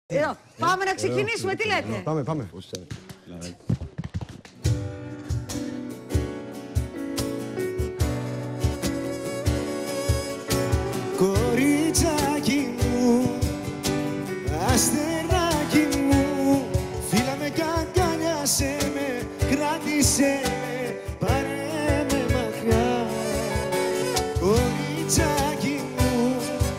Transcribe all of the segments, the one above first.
Πάμε να ξεκινήσουμε, τι λέτε. Πάμε. Κοριτσάκι μου, αστεράκι μου, φίλα με κι αγκάλιασέ με, κράτησέ με, πάρε με μακριά. Κοριτσάκι μου,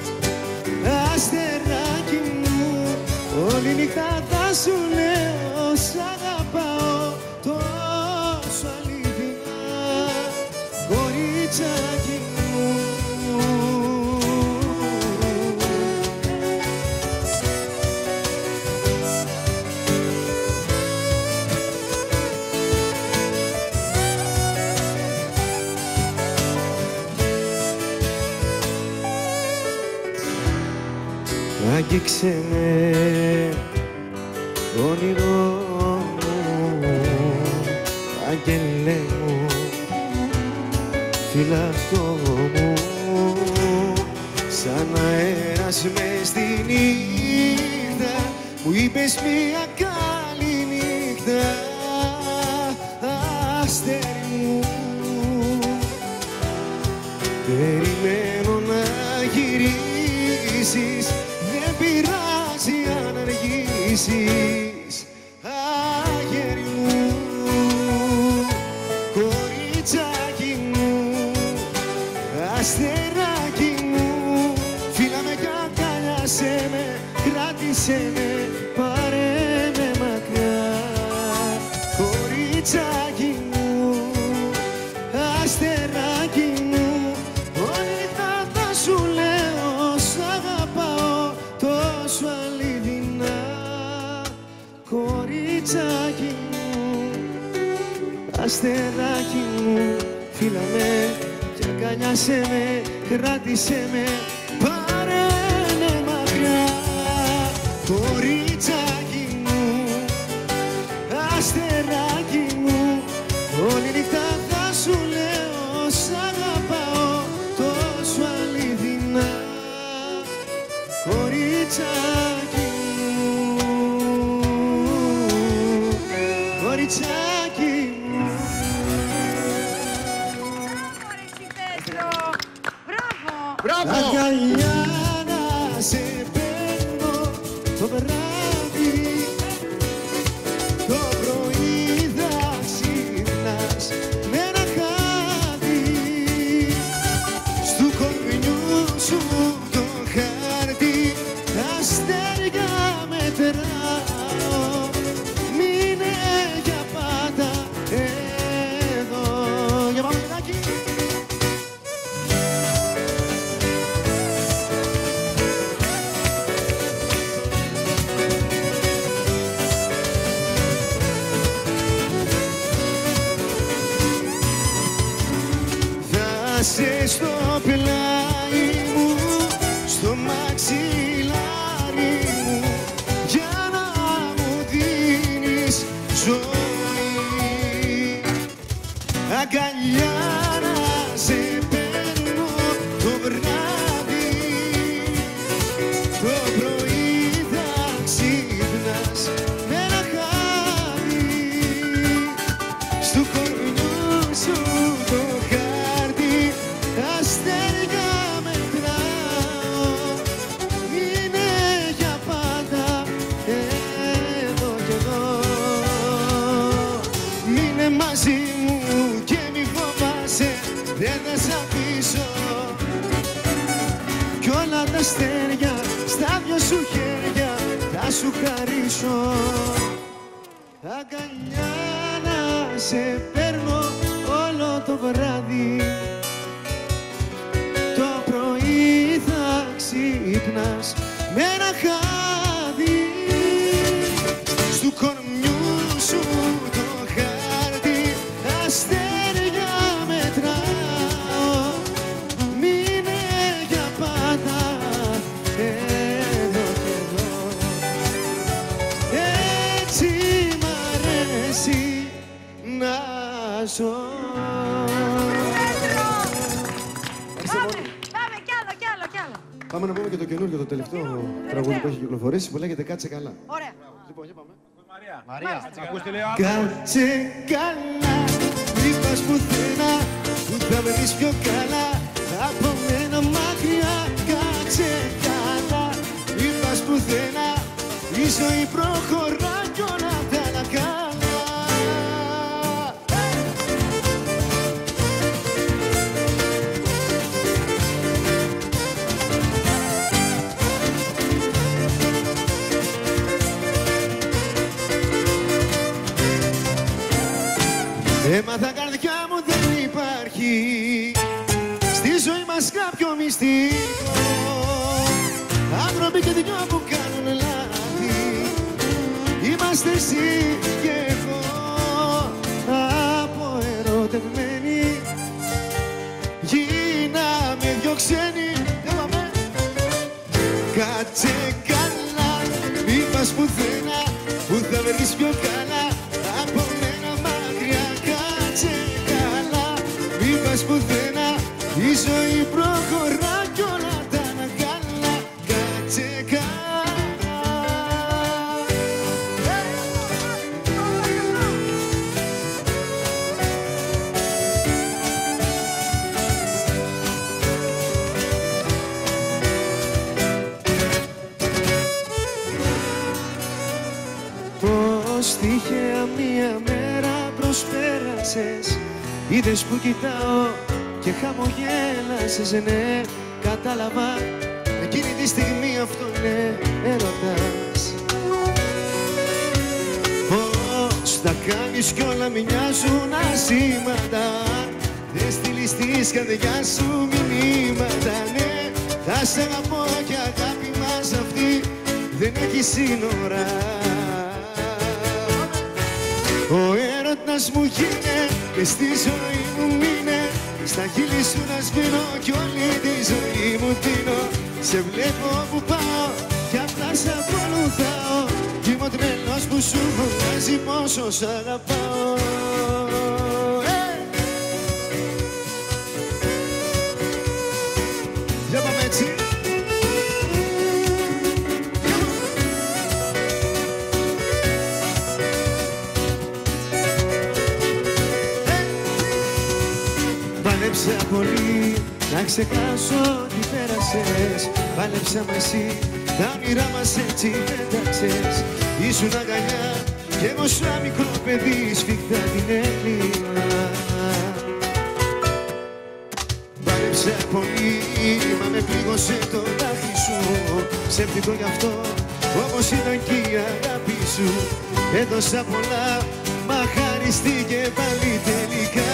αστεράκι μου, όλη νύχτα θα σου λέω σ' αγαπάω τόσο αληθινά. Κοριτσάκι μου, άγγιξε με το όνειρό μου, άγγελε μου, φυλακτό μου, σαν αέρας μες στη νύχτα, μου είπες μια καλή νύχτα, αστέρι μου. Περιμένω να γυρίσεις, δεν πειράζει αν αργήσεις, αγέρι μου, κοριτσάκι μου, αστεράκι μου, φίλα με κι αγκάλιασέ με, κράτησέ με, πάρε με μακριά. Κοριτσάκι μου, αστεράκι μου, όλη θα σου λέω σ' αγαπάω τόσο αληθινά. Κοριτσάκι μου, αστεράκι μου, φίλα με κι αγκαλιάσέ με, κράτησέ με, πάρε με μακριά. Κοριτσάκι μου, αστεράκι μου, όλη νύχτα θα σου λέω σ' αγαπάω τόσο αληθινά. Κοριτσάκι μου, κοριτσάκι μου. Μπράβο! Αγκαλιά να σε παίρνω το βράδυ, το πρωί θα ξυπνάς με ένα χάδι, στου κορμιού σου το χάρτη, τα αστέρια μετράω, μείνε για πάντα εδώ. Για πάμε παιδάκι. Είσαι στο πλάι μου, στο μαξιλάρι μου, για να μου δίνεις ζωή. Αγκαλιά να σε παίρνω το βράδυ, το πρωί θα ξυπνάς με ένα χάδι, στου κορμιού σου το χάρτη, αστέρια μετράω, είναι για πάντα εδώ κι εδώ. Μείνε μαζί μου και μη φοβάσαι, δεν θα σ' αφήσω, κι όλα τα αστέρια στα δυο σου χέρια θα σου χαρίσω. Αγκαλιά να σε παίρνω όλο το βράδυ, το πρωί θα ξυπνάς με ένα χάδι, στου κορμιού σου το χάρτη, αστέρια μετράω, μείνε για πάντα εδώ κι εδώ. Έτσι μ' αρέσει να ζω. Πάμε, κι άλλο. Πάμε να πούμε και το καινούργιο, το τελευταίο τραγούδι που έχει κυκλοφορήσει που λέγεται «Κάτσε καλά». Ωραία. Λοιπόν, για πάμε. Μαρία, ακούς τι λέει ο Κάτσε καλά, μη πας πουθενά, που θα με δεις πιο καλά από μένα μακριά. Κάτσε καλά, μη πας πουθενά, η ζωή προχωρά κι όλα τα άλλα καλά. Έμαθα καρδιά μου δεν υπάρχει στη ζωή μας κάποιο μυστικό, άνθρωποι και δυο που κάνουν λάθη, είμαστε εσύ και εγώ. Αποερωτευμένοι γίναμε δυο ξένοι. Κάτσε καλά, μη πας πουθενά, που θα βρεις πιο καλά από μένα μακριά. Κάτσε καλά, μη πας πουθενά, η ζωή προχωρά κι όλα τα άλλα καλά. Κάτσε καλά. Πώς τυχαία μία μέρα προσπέρασες, είδες που κοιτάω και χαμογέλασες. Ναι, κατάλαβα εκείνη τη στιγμή αυτό είναι έρωτας. Πώς τα κάνεις κι όλα μοιάζουν ασήμαντα, δεν στείλεις της καρδιάς σου μηνύματα. Ναι, θα σ' αγαπώ κι αγάπη μας αυτή δεν έχει σύνορα. Ο έρωτας μου γίνε και στη ζωή μου μείνε, στα χείλη σου να σβήνω κι όλη τη ζωή μου δίνω. Σε βλέπω που πάω κι απλά σ' ακολουθάω, κι είμαι ο τρελός που σου φωνάζει πόσο σ' αγαπάω. Για πάμε έτσι. Πάλεψα πολύ να ξεχάσω τι πέρασες. Πάλεψα μαζί, τα όνειρά μας έτσι πέταξες. Ήσουν αγκαλιά κι εγώ σαν μικρό παιδί σφιχτά την έκλεινα. Πάλεψα πολύ, μα με πλήγωσε το δάχτυλ σου. Ψεύτικο γι' αυτό, όμως ήταν κι η αγάπη σου. Έδωσα πολλά, μα χαριστήκε πάλι τελικά.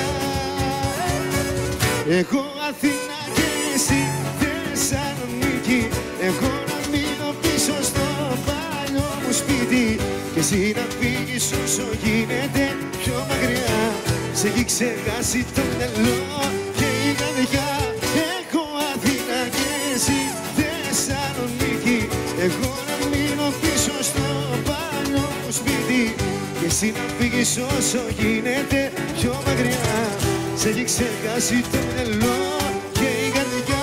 Εγώ Αθήνα και εσύ Θεσσαλονίκη, εγώ να μείνω πίσω στο παλιό μου σπίτι, και εσύ να φύγεις όσο γίνεται πιο μακριά. Σε έχει ξεχάσει το μυαλό και η καρδιά. Εγώ Αθήνα και εσύ Θεσσαλονίκη, εγώ να μείνω πίσω στο παλιό μου σπίτι, και εσύ να φύγεις όσο γίνεται πιο μακριά. Σε έχει ξεχάσει το μυαλό και η καρδιά.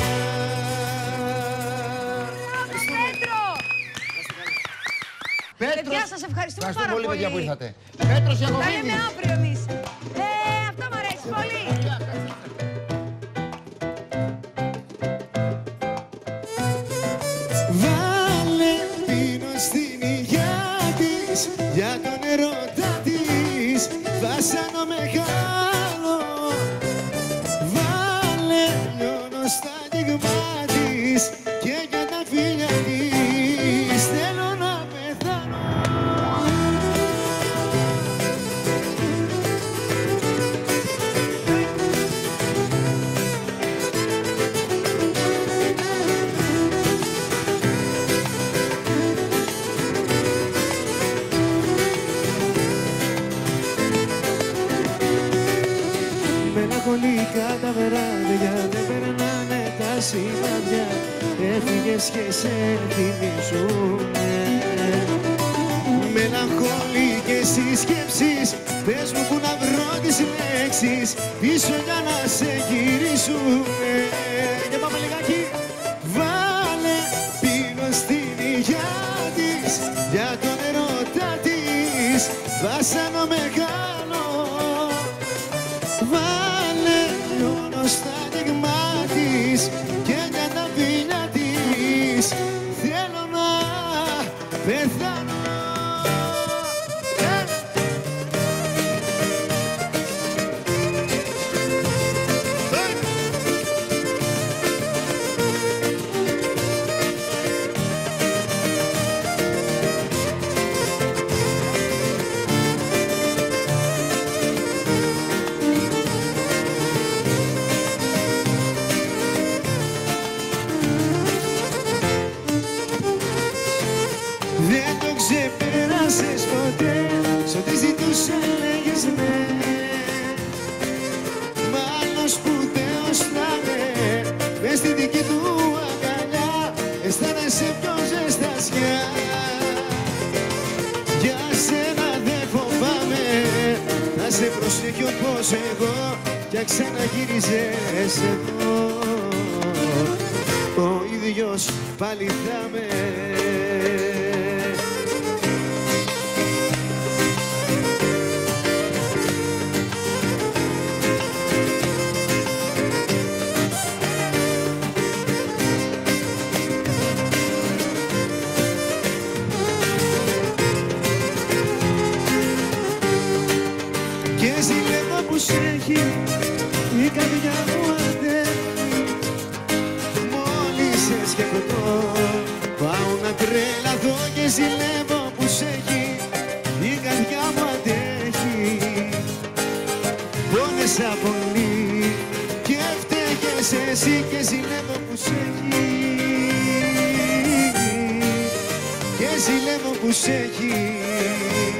Πέτρο! Παιδιά, σας ευχαριστούμε πάρα πολύ. Παιδιά που ήρθατε. Πέτρος Ιακωβίδης. Θα λέμε αύριο εμείς. Αυτό μου αρέσει πολύ. Βάλε πίνω στην υγειά της, για τον ερώτα της, βάσανο μεγάλο. Βάλε λιώνω στα δείγμα της, και για τα φίλια της θέλω να πεθάνω. Μελαγχολικά τα βράδια δεν περνάνε τα σημάδια, έφυγες και σε θυμίζουνε. Μελαγχολικές οι σκέψεις, πες μου που να βρω τις λέξεις πίσω για να σε γυρίσουνε. Και πάμε λιγάκι. για τον ερώτα της βάσανο μεγάλο. Βάλε λιώνω στα ανοιγμά της και για τα φιλιά της θέλω να πεθάνω. Δεν το ξεπέρασες ποτέ, σ' ό,τι ζητούσα λέγες ναι. Μάλλον σπουδαίος θα είναι, μες στη δική του αγκαλιά αισθάνεσαι πιο ζεστασιά. Για σένα δεν φοβάμαι, να σε προσέχει όπως εγώ κι ξαναγύριζες εδώ. Ο ίδιος πάλι θα με. Και ζηλεύω που σ' έχει η καρδιά μου αντέχει. Μόλις σε σκεφτώ πάω να τρελαθώ. Και ζηλεύω που σ' έχει η καρδιά μου αντέχει. Πόνεσα πολύ και φταίγες εσύ. Και ζηλεύω που σ' έχει, και ζηλεύω που σ' έχει.